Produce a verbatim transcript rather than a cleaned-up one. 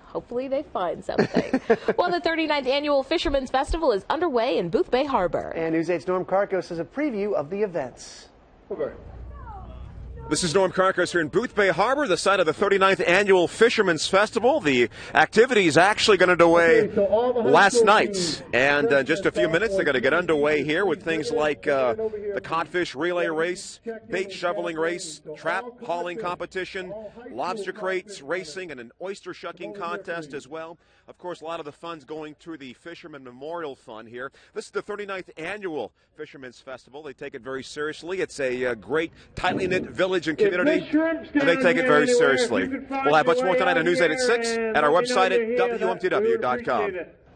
hopefully they find something. Well, the thirty-ninth Annual Fishermen's Festival is underway in Boothbay Harbor. And News eight's Norm Karkos has a preview of the events. Okay. This is Norm Karkos here in Boothbay Harbor, the site of the thirty-ninth Annual Fishermen's Festival. The activities actually got underway okay, so last night, and in uh, just a few minutes they're going to get underway here with things like uh, the codfish relay race, bait shoveling race, trap hauling competition, lobster crates racing, and an oyster shucking contest as well. Of course, a lot of the fun's going to the Fisherman Memorial Fund here. This is the thirty-ninth Annual Fishermen's Festival. They take it very seriously. It's a uh, great, tightly knit village and community, and they take it very seriously. We'll have much more tonight on News eight at six and our website at W M T W dot com.